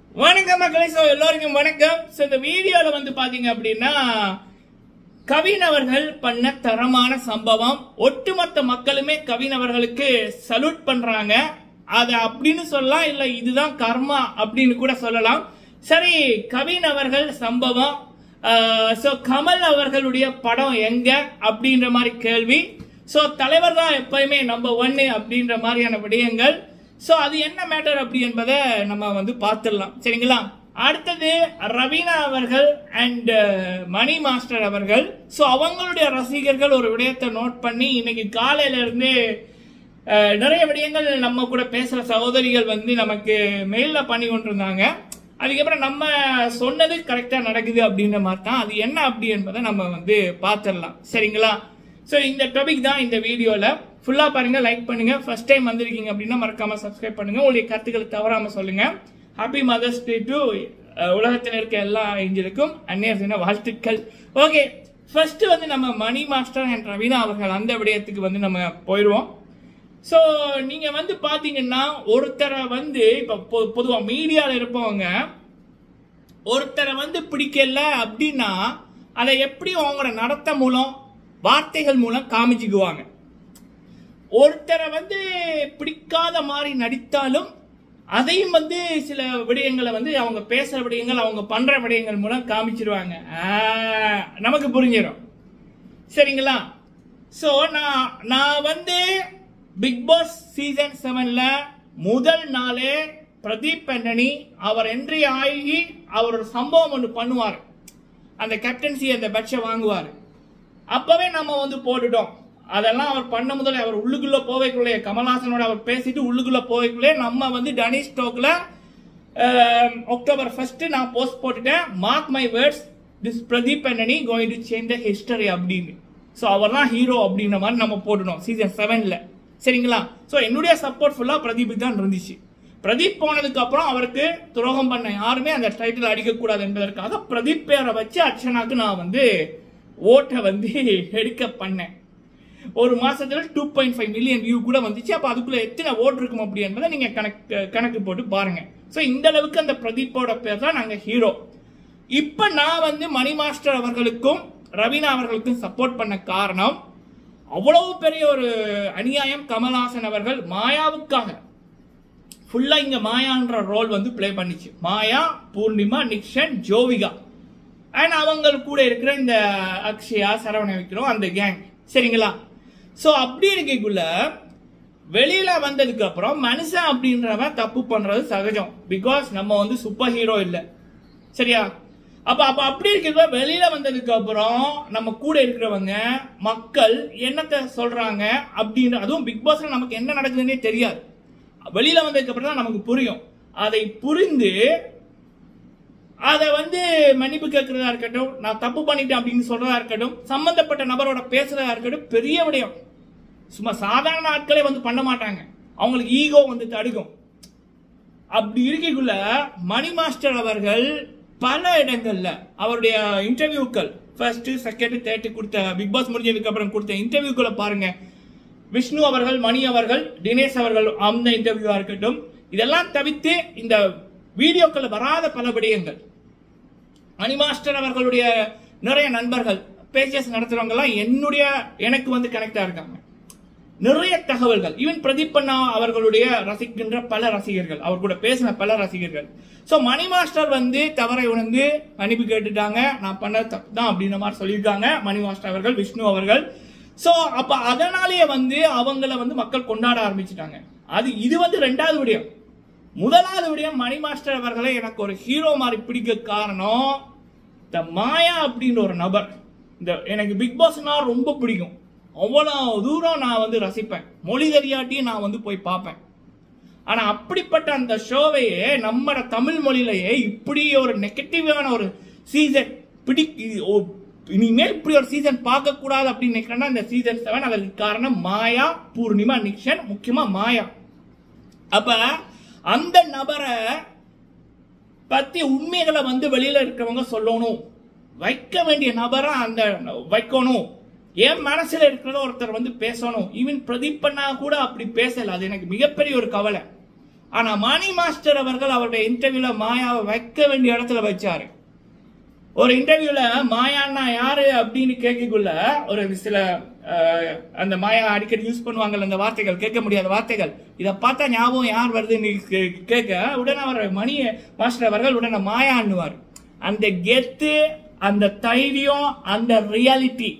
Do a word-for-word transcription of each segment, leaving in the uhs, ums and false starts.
வணக்கம் மக்களே. சோ எல்லாருக்கும் வணக்கம். சோ இந்த வீடியோல வந்து பாத்தீங்க அப்படின்னா கவின் அவர்கள் பண்ண தரமான சம்பவம். ஒட்டுமொத்த மக்களுமே கவின் அவர்களுக்கு சல்யூட் பண்றாங்க. அது அப்படின்னு சொல்லலாம், இல்ல இதுதான் கர்மா அப்படின்னு கூட சொல்லலாம். சரி, கவின் அவர்கள் சம்பவம். சோ கமல் அவர்களுடைய படம் எங்க அப்படின்ற மாதிரி கேள்வி. சோ தலைவர் தான் எப்பயுமே நம்பர் ஒன்னு அப்படின்ற மாதிரியான விடயங்கள். சோ அது என்ன மேட்டர் அப்படி என்பதை நம்ம வந்து பார்த்துடலாம். சரிங்களா? அடுத்தது ரவீனா அவர்கள் அண்ட் மணி மாஸ்டர் அவர்கள். சோ அவங்களுடைய ரசிகர்கள் ஒரு விடயத்தை நோட் பண்ணி இன்னைக்கு காலையில இருந்து நிறைய விடயங்கள் நம்ம கூட பேசுற சகோதரிகள் வந்து நமக்கு மெயில்ல பண்ணி கொண்டிருந்தாங்க. அதுக்கப்புறம் நம்ம சொன்னது கரெக்டா நடக்குது அப்படின்ற மாதிரி தான். அது என்ன அப்படி என்பதை நம்ம வந்து பார்த்துடலாம். சரிங்களா? சோ இந்த டாபிக் தான் இந்த வீடியோல. ஃபுல்லா பாருங்க, லைக் பண்ணுங்க. ஃபர்ஸ்ட் டைம் வந்திருக்கீங்க அப்படின்னா மறக்காம சப்ஸ்கிரைப் பண்ணுங்க. உங்களுடைய கருத்துக்களை தவறாம சொல்லுங்க. ஹாப்பி மதர்ஸ் டே டு உலகத்தில் இருக்க எல்லா ஏஞ்சலுக்கும் அந்நியர் தின வாழ்த்துக்கள். ஓகே, ஃபர்ஸ்ட் வந்து நம்ம மணி மாஸ்டர் அண்ட் ரவீனா அவர்கள் அந்த விடயத்துக்கு வந்து நம்ம போயிடுவோம். ஸோ நீங்க வந்து பாத்தீங்கன்னா ஒருத்தரை வந்து இப்ப பொதுவா மீடியால இருப்பவங்க ஒருத்தரை வந்து பிடிக்கல அப்படின்னா அதை எப்படி அவங்களோட நடத்த மூலம் வார்த்தைகள் மூலம் காமிச்சுக்குவாங்க. ஒருத்தரை வந்து பிடிக்காத மாதிரி நடித்தாலும் அதையும் வந்து சில விடயங்களை வந்து அவங்க பேசுற விடயங்கள், அவங்க பண்ற விடயங்கள் மூலம் காமிச்சிருவாங்க. நமக்கு புரிஞ்சிடும். சரிங்களா? சோ நான் நான் வந்து பிக் பாஸ் சீசன் செவன்ல முதல் நாளே பிரதீப் ஆண்டனி அவர் என்ட்ரி ஆகி அவர் ஒரு சம்பவம் ஒன்று பண்ணுவார். அந்த கேப்டன்சி அந்த பெட்ஷை வாங்குவார். அப்பவே நம்ம வந்து போட்டுட்டோம். அதெல்லாம் அவர் பண்ண முதல்ல அவர் உள்ளுக்குள்ள போவைக்குள்ளே கமல்ஹாசனோட அவர் பேசிட்டு உள்ளுக்குள்ள போவைக்குள்ளே நம்ம வந்து டனி ஸ்டோக்ல அக்டோபர் ஃபர்ஸ்ட் நான் போஸ்ட் போட்டுட்டேன். Mark my words, this Pradeep Antony going to change the history அப்படின்னு. ஸோ அவர் தான் ஹீரோ அப்படின்ற மாதிரி நம்ம போட்டுட்டோம் சீசன் செவன்ல. சரிங்களா? ஸோ என்னுடைய சப்போர்ட் ஃபுல்லா பிரதீப் தான் இருந்துச்சு. பிரதீப் போனதுக்கு அப்புறம் அவருக்கு துரோகம் பண்ண யாருமே அந்த டைட்டில் அடிக்கக்கூடாது என்பதற்காக பிரதீப் பேரை வச்சு அர்ச்சனாக்கு நான் வந்து ஓட்டை வந்து எடுக்க பண்ணேன். ஒரு மாசத்துல two point five million view கூட வந்துச்சு. அப்ப அதுக்குள்ள எத்தனை ஓட்டு இருக்கும் அப்படி என்பதை நீங்க கணக்கு கணக்கு போட்டு பாருங்க. சோ இந்த அளவுக்கு அந்த பிரதீப்போட பேர் தான் நாங்க ஹீரோ. இப்ப நான் வந்து மணி மாஸ்டர் அவர்களுக்கும் ரவீனா அவர்களுக்கும் சப்போர்ட் பண்ண காரணம், அவ்வளவு பெரிய ஒரு அநியாயம் கமல்ஹாசன் அவர்கள் மாயாவுக்காக ஃபுல்லா இங்க மாயான்ற ரோல் வந்து பிளே பண்ணிச்சு. மாயா, பூர்ணிமா, நிக்ஷன், ஜோவிகா அண்ட் அவங்க கூட இருக்கிற இந்த அக்ஷயா, சரவண விக்ரம் அந்த கேங். சரிங்களா? சோ அப்படி இருக்கக்குள்ள வெளியில வந்ததுக்கு அப்புறம் மனுஷன் அப்படின்றவன் தப்பு பண்றது சகஜம். பிகாஸ் நம்ம வந்து சூப்பர் ஹீரோ இல்ல. சரியா? அப்ப அப்ப அப்படி இருக்க வெளியில வந்ததுக்கு அப்புறம் நம்ம கூட இருக்கிறவங்க மக்கள் என்னத்தை சொல்றாங்க அப்படின்ற, அதுவும் பிக் பாஸ்ல நமக்கு என்ன நடக்குதுன்னே தெரியாது. வெளியில வந்ததுக்கு அப்புறம் தான் நமக்கு புரியும். அதை புரிந்து அதை வந்து மன்னிப்பு கேட்கறதா இருக்கட்டும், நான் தப்பு பண்ணிட்டேன் அப்படின்னு சொல்றதா இருக்கட்டும், சம்பந்தப்பட்ட நபரோட பேசுறதா இருக்கட்டும், பெரிய விடயம். சும்மா சாதாரண ஆட்களே வந்து பண்ண மாட்டாங்க. அவங்களுக்கு ஈகோ வந்து தடுக்கும். அப்படி இருக்கக்குள்ள மணி மாஸ்டர் அவர்கள் பல இடங்கள்ல அவருடைய இன்டர்வியூக்கள் ஃபர்ஸ்ட், செகண்ட், தேர்ட் கொடுத்த பிக் பாஸ் முடிஞ்சதுக்கு அப்புறம் கொடுத்த இன்டர்வியூக்களை பாருங்க. விஷ்ணு அவர்கள், மணி அவர்கள், தினேஷ் அவர்கள் அந்த இன்டர்வியூவா இருக்கட்டும், இதெல்லாம் தவிர்த்து இந்த வீடியோக்கள் வராத பல விடயங்கள். மணி மாஸ்டர் அவர்களுடைய நிறைய நண்பர்கள் பேஜஸ் நடத்துறவங்க எல்லாம் என்னுடைய எனக்கு வந்து கனெக்டா இருக்காங்க. நிறைய தகவல்கள், ஈவன் பிரதீப் அண்ணா அவர்களுடைய ரசிக்கின்ற பல ரசிகர்கள், அவர் கூட பேசின பல ரசிகர்கள். சோ மணி மாஸ்டர் வந்து தவறை உணர்ந்து மன்னிப்பு கேட்டுட்டாங்க. நான் பண்ண தப்பு தான் அப்படின்ற மாதிரி சொல்லியிருக்காங்க மணி மாஸ்டர் அவர்கள், விஷ்ணு அவர்கள். சோ அப்ப அதனாலேயே வந்து அவங்கள வந்து மக்கள் கொண்டாட ஆரம்பிச்சுட்டாங்க. அது இது வந்து ரெண்டாவது விடயம். முதலாவது விடயம், மணி மாஸ்டர் அவர்களை எனக்கு ஒரு ஹீரோ மாதிரி பிடிக்க காரணம் இந்த மாயா அப்படின்ற ஒரு நபர். இந்த எனக்கு பிக் பாஸ்னா ரொம்ப பிடிக்கும். அவ்வளவு தூரம் நான் வந்து ரசிப்பேன். மொழி தெரியாட்டியும் நான் வந்து போய் பார்ப்பேன். ஆனா அப்படிப்பட்ட அந்த ஷோவையே நம்ம தமிழ் மொழியிலேயே இப்படி ஒரு நெகட்டிவான ஒரு சீசன் பிடி இனிமேல் இப்படி ஒரு சீசன் பார்க்க கூடாது அப்படின்னு நினைக்கிறேன்னா இந்த சீசன் செவன். அதற்கு காரணம் மாயா, பூர்ணிமா, நிக்ஷன், முக்கியமா மாயா. அப்ப அந்த நபரை பத்தி உண்மைகளை வந்து வெளியில இருக்கிறவங்க சொல்லணும். வைக்க வேண்டிய நபரை அந்த வைக்கணும். என் மனசுல இருக்கிறத ஒருத்தர் வந்து பேசணும். ஈவன் பிரதீப் பண்ணா கூட அப்படி பேசல. அது எனக்கு மிகப்பெரிய ஒரு கவலை. ஆனா மணி மாஸ்டர் அவர்கள் அவருடைய இன்டர்வியூல மாயாவை வைக்க வேண்டிய இடத்துல வச்சாரு. ஒரு இன்டர்வியூல மாயான்னா யாரு அப்படின்னு கேட்கக்குள்ள ஒரு சில அந்த மாயா அடிக்கடி யூஸ் பண்ணுவாங்கல்ல அந்த வார்த்தைகள், கேட்க முடியாத வார்த்தைகள், இதை பார்த்தா ஞாபகம் யார் வருதுன்னு கேட்க உடனே அவர் மணி மாஸ்டர் அவர்கள் உடனே மாயான்னுவார். அந்த கெத்து, அந்த தைரியம், அந்த ரியாலிட்டி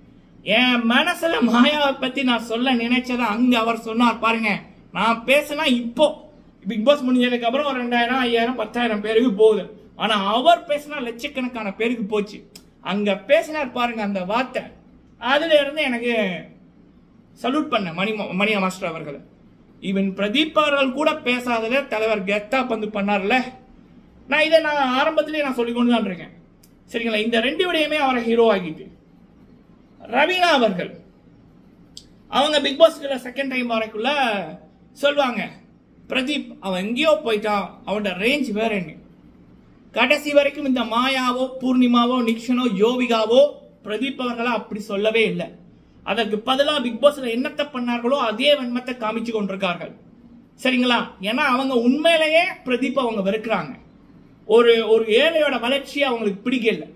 என் மனசுல மாயாவை பத்தி நான் சொல்ல நினைச்சதை அங்க அவர் சொன்னார் பாருங்க. நான் பேசினா இப்போ பிக் பாஸ் முடிஞ்சதுக்கு அப்புறம் ஒரு ரெண்டாயிரம் ஐயாயிரம் பத்தாயிரம் பேருக்கு போகுது. ஆனா அவர் பேசினா லட்சக்கணக்கான பேருக்கு போச்சு. அங்க பேசினார் பாருங்க அந்த வார்த்தை, அதுல இருந்து எனக்கு சல்யூட் பண்ண மணி மணியா மாஸ்டர் அவர்கள். ஈவன் பிரதீப் அவர்கள் கூட பேசாதத தலைவர் கெத்தா பந்து பண்ணார்ல. நான் இதை நான் ஆரம்பத்திலேயே நான் சொல்லிக்கொண்டு தான் இருக்கேன். சரிங்களா, இந்த ரெண்டு விடையுமே அவரை ஹீரோ ஆகிட்டு. ரவீனா அவர்கள் அவங்க பிக் பாஸ்க்குள்ள செகண்ட் டைம் வரைக்குள்ள சொல்லுவாங்க, பிரதீப் அவன் எங்கேயோ போயிட்டான், அவனோட ரேஞ்ச் வேற என்ன. கடைசி வரைக்கும் இந்த மாயாவோ பூர்ணிமாவோ நிக்ஷனோ யோவிகாவோ பிரதீப் அவர்களா அப்படி சொல்லவே இல்லை. அதற்கு பதிலாக பிக் பாஸ்ல என்னத்தை பண்ணார்களோ அதே வன்மத்தை காமிச்சு கொண்டிருக்கார்கள். சரிங்களா, ஏன்னா அவங்க உண்மையிலேயே பிரதீப் அவங்க வெறுக்கிறாங்க. ஒரு ஒரு ஏழையோட வளர்ச்சி அவங்களுக்கு பிடிக்கல.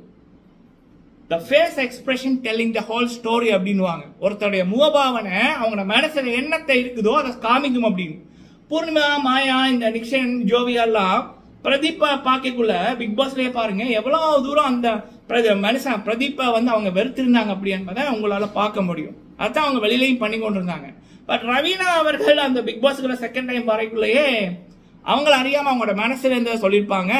The face expression telling the whole story அப்படின்னுவாங்க. ஒருத்தருடைய முகபாவனை அவங்க மனசுல என்னத்தை இருக்குதோ அதை காமிக்கும் அப்படின்னு. பூர்ணிமா, மாயா, இந்த நிக்ஷன், ஜோவியா எல்லாம் பிரதீப்பை பார்க்கக்குள்ள பிக் பாஸ்லயே பாருங்க எவ்வளவு தூரம் அந்த மனுஷன் பிரதீப்பை வந்து அவங்க வெறுத்திருந்தாங்க அப்படி என்பதை உங்களால பார்க்க முடியும். அதான் அவங்க வெளியிலையும் பண்ணி கொண்டிருந்தாங்க. பட் ரவீனா அவர்கள் அந்த பிக் பாஸ்க்குள்ள செகண்ட் டைம் வரைக்குள்ளேயே அவங்கள அறியாம அவங்களோட மனசுல இருந்து சொல்லியிருப்பாங்க,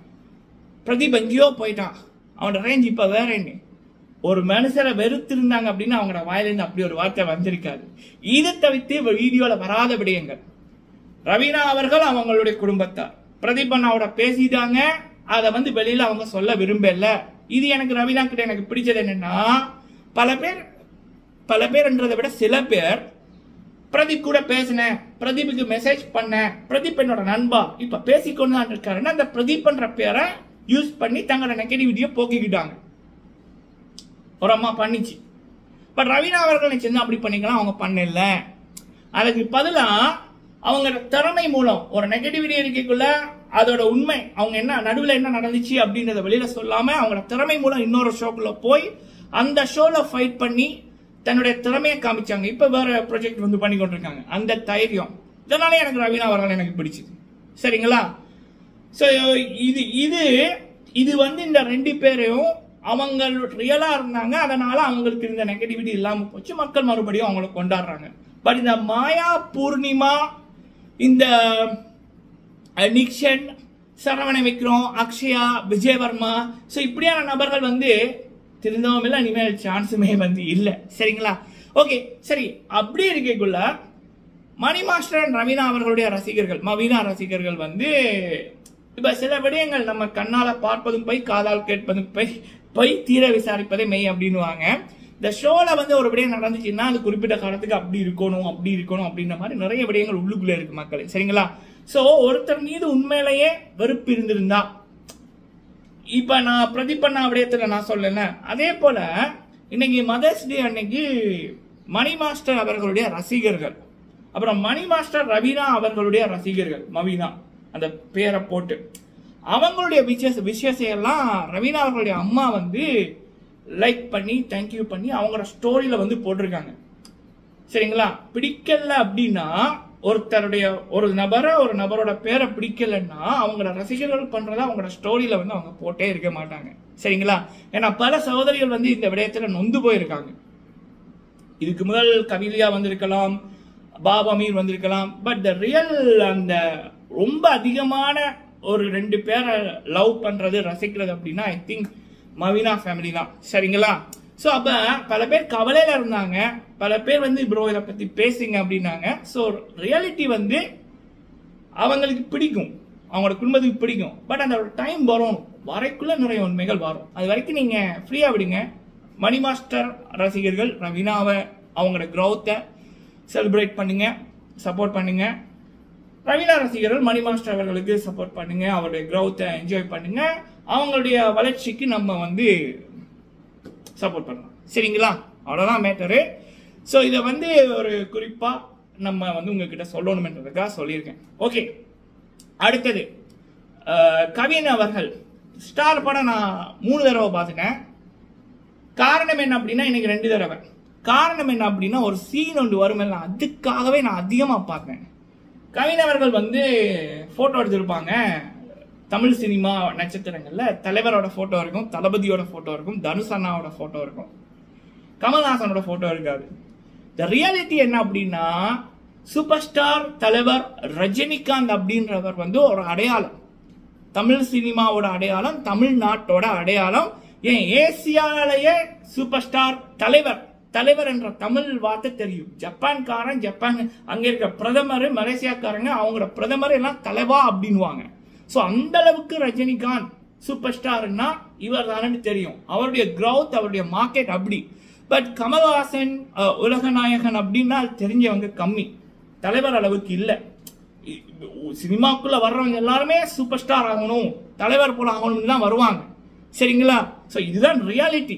பிரதீப் எங்கேயோ போயிட்டான், அவனோட ரேஞ்ச் இப்ப வேற என்ன. ஒரு மனுஷரை வெறுத்திருந்தாங்க அப்படின்னு அவங்களோட வாயிலிருந்து அப்படி ஒரு வார்த்தை வந்திருக்காது. இதை தவிர்த்து வீடியோல வராத விடயங்கள். ரவீனா அவர்கள் அவங்களுடைய குடும்பத்தார் பிரதீப் அண்ணாவோட பேசிட்டாங்க, அதை வந்து வெளியில அவங்க சொல்ல விரும்பல. இது எனக்கு ரவீனா கிட்ட எனக்கு பிடிச்சது என்னன்னா, பல பேர் பல பேர்ன்றதை விட சில பேர் பிரதீப் கூட பேசினேன், பிரதீப்புக்கு மெசேஜ் பண்ண, பிரதீப் என்னோட நண்பா இப்ப பேசிக்கொண்டு தான் இருக்காருன்னா அந்த பிரதீப் என்ற பேரை யூஸ் பண்ணி தங்களோட நெகட்டிவிட்டியை போக்கிக்கிட்டாங்க. ஒரு அம்மா பண்ணிச்சு. பட் ரவீனா அவர்கள் நினைச்சிருந்தா அப்படி பண்ணிக்கலாம், அவங்க பண்ணல. அதுக்கு பதிலா அவங்க திறமை மூலம் ஒரு நெகட்டிவிட்டி இருக்கக்குள்ள அதோட உண்மை அவங்க என்ன நடுவில் என்ன நடந்துச்சு அப்படின்றத வெளியில சொல்லாம அவங்களோட திறமை மூலம் இன்னொரு ஷோக்குள்ள போய் அந்த ஷோல ஃபைட் பண்ணி தன்னுடைய திறமையை காமிச்சாங்க. இப்ப வேற ப்ராஜெக்ட் வந்து பண்ணி கொண்டிருக்காங்க. அந்த தைரியம் இதனாலே எனக்கு ரவீனா அவர்கள் எனக்கு பிடிச்சது. சரிங்களா, ஸோ இது இது இது வந்து இந்த ரெண்டு பேரையும் அவங்க ரியலா இருந்தாங்க, அதனால அவங்களுக்கு இருந்த நெகட்டிவிட்டி இல்லாம போச்சு, மக்கள் மறுபடியும் அவங்களை கொண்டாடுறாங்க. பட் இந்த மாயா, பூர்ணிமா, இந்த நிக்ஷன், சரவண விக்ரம், அக்ஷயா, விஜயவர்மா, ஸோ இப்படியான நபர்கள் வந்து திருந்தவும் இல்லை, இனிமேல் சான்ஸுமே வந்து இல்லை. சரிங்களா, ஓகே சரி. அப்படி இருக்கக்குள்ள மணி மாஸ்டர் அண்ட் ரவீனா அவர்களுடைய ரசிகர்கள், மவீனா ரசிகர்கள் வந்து இப்ப சில விடயங்கள் நம்ம கண்ணால பார்ப்பதும் போய் காதால் கேட்பதும் போய் போய் தீர விசாரிப்பதே மெய் அப்படின்னுவாங்க. இந்த ஷோல வந்து ஒரு விடயம் நடந்துச்சுன்னா அது குறிப்பிட்ட காலத்துக்கு அப்படி இருக்கணும் அப்படி இருக்கணும் அப்படின்ற மாதிரி நிறைய விடயங்கள் உள்ளுக்குள்ள இருக்கு மக்களே. சரிங்களா, சோ ஒருத்தர் மீது உண்மையிலேயே வெறுப்பு இருந்திருந்தா, இப்ப நான் பிரதீபண்ணா விடயத்துல நான் சொல்லல, அதே போல இன்னைக்கு மதர்ஸ் டே அன்னைக்கு மணி மாஸ்டர் அவர்களுடைய ரசிகர்கள், அப்புறம் மணி மாஸ்டர் ரவீனா அவர்களுடைய ரசிகர்கள், மவீனா அந்த பேரை போட்டு அவங்களுடைய விஷய விஷயத்தையெல்லாம் ரவீனா அவர்களுடைய அம்மா வந்து லைக் பண்ணி தேங்க்யூ பண்ணி அவங்களோட ஸ்டோரியில வந்து போட்டிருக்காங்க. சரிங்களா, பிடிக்கல அப்படின்னா ஒருத்தருடைய ஒரு நபரை ஒரு நபரோட பேரை பிடிக்கலன்னா அவங்களோட ரசிகர்கள் பண்றதா அவங்களோட ஸ்டோரியில வந்து அவங்க போட்டே இருக்க மாட்டாங்க. சரிங்களா, ஏன்னா பல சகோதரிகள் வந்து இந்த விடயத்துல நொந்து போயிருக்காங்க. இதுக்கு முதல் கவிலியா வந்திருக்கலாம், பாபா மீர் வந்திருக்கலாம், பட் த ரியல் அந்த ரொம்ப அதிகமான ஒரு ரெண்டு பேரை லவ் பண்றது ரசிக்கிறது அப்படின்னா ஐ திங்க் மவீனா ஃபேமிலி தான். சரிங்களா, ஸோ அப்ப பல பேர் கவலையில இருந்தாங்க, பல பேர் வந்து ப்ரோ இதை பத்தி பேசுங்க அப்படின்னாங்க. ஸோ ரியாலிட்டி வந்து அவங்களுக்கு பிடிக்கும், அவங்களோட குடும்பத்துக்கு பிடிக்கும். பட் அந்த ஒரு டைம் வரும், வரைக்குள்ள நிறைய உண்மைகள் வரும். அது வரைக்கும் நீங்க ஃப்ரீயா விடுங்க. மணி மாஸ்டர் ரசிகர்கள் ரவீனாவை அவங்களோட க்ரோத்தை செலிப்ரேட் பண்ணுங்க, சப்போர்ட் பண்ணுங்க. ரவீனா ரசிகர்கள் மணி மாஸ்டர் அவர்களுக்கு சப்போர்ட் பண்ணுங்க, அவருடைய க்ரோத்தை என்ஜாய் பண்ணுங்க, அவங்களுடைய வளர்ச்சிக்கு நம்ம வந்து சப்போர்ட் பண்ணலாம். சரிங்களா, அவ்வளவுதான் மேட்டரு. ஸோ இதை வந்து ஒரு குறிப்பா நம்ம வந்து உங்ககிட்ட சொல்லணும்ன்றதுக்காக சொல்லியிருக்கேன். ஓகே, அடுத்தது கவின் அவர்கள் ஸ்டார் படம் நான் மூணு தடவை பார்த்துட்டேன். காரணம் என்ன அப்படின்னா எனக்கு ரெண்டு தடவை. காரணம் என்ன அப்படின்னா ஒரு சீன் ஒன்று வரும், அதுக்காகவே நான் அதிகமாக பார்ப்பேன். கவின் அவர்கள் வந்து போட்டோ எடுத்திருப்பாங்க. தமிழ் சினிமா நட்சத்திரங்கள்ல தலைவரோட போட்டோ இருக்கும், தளபதியோட போட்டோ இருக்கும், தனுஷ் அண்ணாவோட போட்டோ இருக்கும், கமல்ஹாசனோட போட்டோ இருக்காது. த ரியாலிட்டி என்ன அப்படின்னா சூப்பர் ஸ்டார் தலைவர் ரஜினிகாந்த் அப்படின்றவர் வந்து ஒரு அடையாளம், தமிழ் சினிமாவோட அடையாளம், தமிழ்நாட்டோட அடையாளம், ஏன் ஏசியாலேயே சூப்பர் ஸ்டார் தலைவர் தலைவர் என்ற தமிழ் வார்த்தை தெரியும். ஜப்பான்காரன் ஜப்பான் அங்க இருக்க பிரதமர், மலேசியாக்காரங்க அவங்களோட பிரதமர் எல்லாம் தலைவா அப்படின்வாங்க. ஸோ அந்த அளவுக்கு ரஜினிகாந்த் சூப்பர் ஸ்டார்னா இவர் தானே தெரியும். அவருடைய கிரௌத், அவருடைய மார்க்கெட் அப்படி. பட் கமல்ஹாசன் உலக நாயகன் அப்படின்னா தெரிஞ்சவங்க கம்மி, தலைவர் அளவுக்கு இல்லை. சினிமாக்குள்ள வர்றவங்க எல்லாருமே சூப்பர் ஸ்டார் ஆகணும், தலைவர் போல ஆகணும்னு தான் வருவாங்க. சரிங்களா? ஸோ இதுதான் ரியாலிட்டி.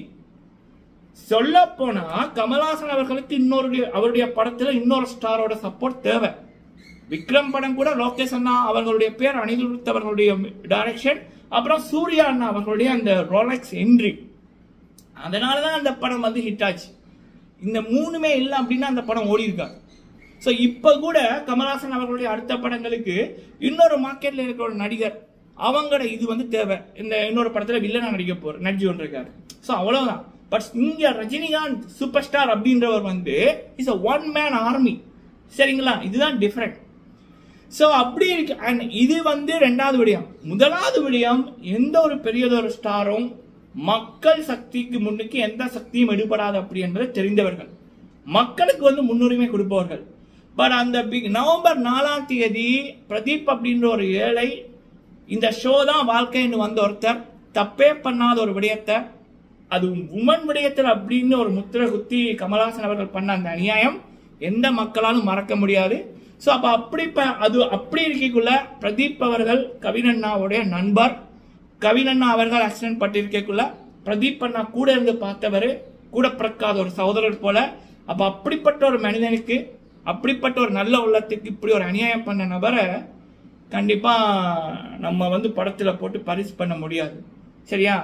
சொல்ல போனா கமல்ஹாசன் அவர்களுக்கு இன்னொரு அவருடைய படத்துல இன்னொரு ஸ்டாரோட சப்போர்ட் தேவை. விக்ரம் படம் கூட லோகேஷ் அண்ணா அவர்களுடைய பேர், அனிருத் அவர்களுடைய டைரக்ஷன், அப்புறம் சூர்யா அண்ணா அவர்களுடைய அந்த ரோலெக்ஸ் என்ட்ரி, அதனாலதான் அந்த படம் வந்து ஹிட் ஆச்சு. இந்த மூணுமே இல்லை அப்படின்னா அந்த படம் ஓடி இருக்காது. ஸோ இப்போ கூட கமல்ஹாசன் அவர்களுடைய அடுத்த படங்களுக்கு இன்னொரு மார்க்கெட்ல இருக்கிற ஒரு நடிகர் அவங்களோட இது வந்து தேவை. இந்த இன்னொரு படத்துல வில்லனா நடிக்க போற நடிச்சு கொண்டிருக்காரு. ஸோ அவ்வளவுதான். பட் இங்க ரஜினிகாந்த் சூப்பர் ஸ்டார் அப்படின்றவர் வந்து is a one man army. சரிங்களா? இதுதான் டிஃபரெண்ட். ஸோ அப்படி இருக்கு. அண்ட் இது வந்து ரெண்டாவது விடயம். முதலாவது விடயம், எந்த ஒரு பெரியதொரு ஸ்டாரும் மக்கள் சக்திக்கு முன்னுக்கு எந்த சக்தியும் எடுபடாது அப்படி என்பதை தெரிந்தவர்கள், மக்களுக்கு வந்து முன்னுரிமை கொடுப்பவர்கள். பட் அந்த நவம்பர் நாலாம் தேதி பிரதீப் அப்படின்ற ஒரு ஏழை இந்த ஷோ தான் வாழ்க்கைன்னு வந்த ஒருத்தர் தப்பே பண்ணாத ஒரு விடயத்தை, அது உமன் விடயத்தில் அப்படின்னு ஒரு முத்திரை குத்தி கமல்ஹாசன் அவர்கள் பண்ண அந்த அநியாயம் எந்த மக்களாலும் மறக்க முடியாது. ஸோ அப்போ அப்படி அது அப்படி இருக்கக்குள்ள பிரதீப் அவர்கள் கவின் அண்ணாவுடைய நண்பர். கவின் அண்ணா அவர்கள் ஆக்சிடென்ட் பட்டிருக்கக்குள்ள பிரதீப் அண்ணா கூட இருந்து பார்த்தவர், கூட பிறக்காத ஒரு சகோதரர் போல. அப்ப அப்படிப்பட்ட ஒரு மனிதனுக்கு, அப்படிப்பட்ட ஒரு நல்ல உள்ளத்துக்கு இப்படி ஒரு அநியாயம் பண்ண நபரை கண்டிப்பா நம்ம வந்து படத்துல போட்டு பரிசு பண்ண முடியாது. சரியா?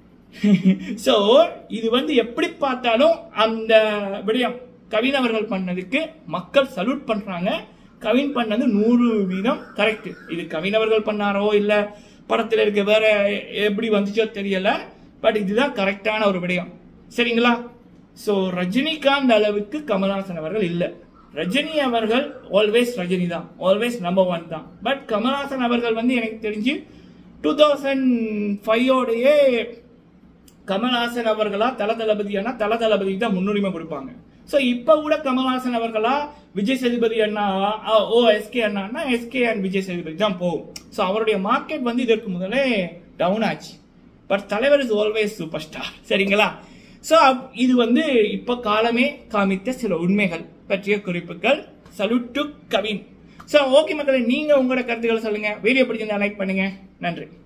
சோ இது வந்து எப்படி பார்த்தாலும் அந்த விடயம் கவின் அவர்கள் பண்ணதுக்கு மக்கள் சல்யூட் பண்றாங்க. கவின் பண்ணது நூறு வீதம் கரெக்ட். இது கவின் அவர்கள் பண்ணாரோ இல்ல படத்துல இருக்க வேற எப்படி வந்துச்சோ தெரியல, பட் இதுதான் கரெக்டான ஒரு விடயம். சரிங்களா? சோ ரஜினிகாந்த் அளவுக்கு கமல்ஹாசன் அவர்கள் இல்ல. ரஜினி அவர்கள் ஆல்வேஸ் ரஜினி தான், ஆல்வேஸ் நம்பர் ஒன் தான். பட் கமல்ஹாசன் அவர்கள் வந்து எனக்கு தெரிஞ்சு டூ தௌசண்ட் ஃபைவோடையே கமல்ஹாசன் அவர்களா தல தளபதியானா தல தளபதி தான் முன்னுரிமை கொடுப்பாங்க. ஸோ இப்போ கூட கமல்ஹாசன் அவர்களா விஜய் சேதுபதி அண்ணா ஓ எஸ்கே அண்ணா எஸ்கே அண்ட் விஜய் சேதுபதி தான் போகும். ஸோ அவருடைய மார்க்கெட் வந்து இதற்கு முதலே டவுன் ஆச்சு. பட் தலைவர் இஸ் ஆல்வேஸ் சூப்பர் ஸ்டார். சரிங்களா? ஸோ இது வந்து இப்போ காலமே காமித்த சில உண்மைகள் பற்றிய குறிப்புகள். Salute to Kavin. So okay மக்களே, நீங்க உங்களோட கருத்துக்களை சொல்லுங்க. வீடியோ பிடிச்சிருந்தா லைக் பண்ணுங்க. நன்றி.